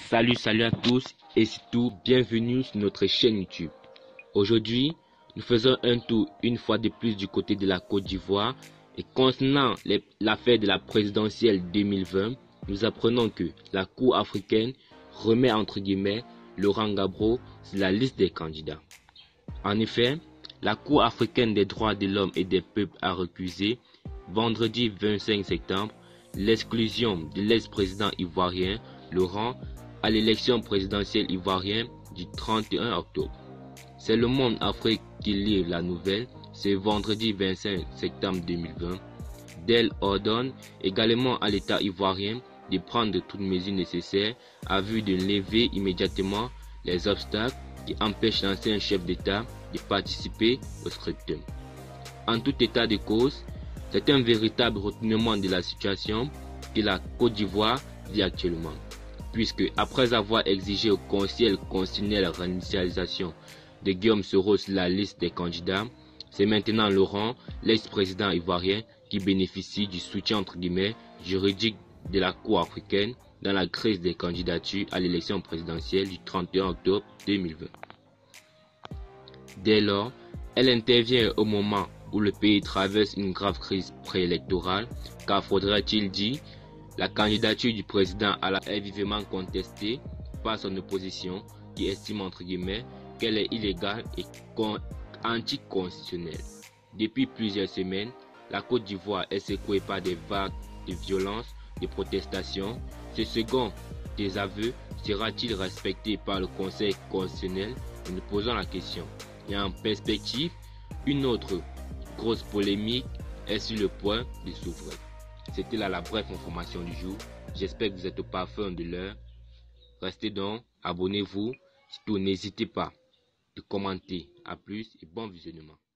Salut à tous et surtout bienvenue sur notre chaîne YouTube. Aujourd'hui, nous faisons un tour une fois de plus du côté de la Côte d'Ivoire et concernant l'affaire de la présidentielle 2020, nous apprenons que la Cour africaine remet entre guillemets Laurent Gbagbo sur la liste des candidats. En effet, la Cour africaine des droits de l'homme et des peuples a recusé vendredi 25 septembre l'exclusion de l'ex-président ivoirien Laurent à l'élection présidentielle ivoirienne du 31 octobre. C'est Le Monde Afrique qui lit la nouvelle ce vendredi 25 septembre 2020. D'elle ordonne également à l'État ivoirien de prendre toutes mesures nécessaires à vue de lever immédiatement les obstacles qui empêchent l'ancien chef d'État de participer au scrutin. En tout état de cause, c'est un véritable retournement de la situation que la Côte d'Ivoire vit actuellement, puisque après avoir exigé au Conseil constitutionnel la réinitialisation de Guillaume Soro sur la liste des candidats, c'est maintenant Laurent, l'ex-président ivoirien, qui bénéficie du soutien entre guillemets juridique de la Cour africaine dans la crise des candidatures à l'élection présidentielle du 31 octobre 2020. Dès lors, elle intervient au moment où le pays traverse une grave crise préélectorale, car faudrait-il dire, la candidature du président est vivement contestée par son opposition qui estime entre guillemets qu'elle est illégale et anticonstitutionnelle. Depuis plusieurs semaines, la Côte d'Ivoire est secouée par des vagues de violence, de protestations. Ce second désaveu sera-t-il respecté par le Conseil constitutionnel? Nous nous posons la question. Et en perspective, une autre grosse polémique est sur le point de s'ouvrir. C'était là la brève information du jour. J'espère que vous êtes au parfum de l'heure. Restez donc, abonnez-vous. Surtout, n'hésitez pas de commenter. À plus et bon visionnement.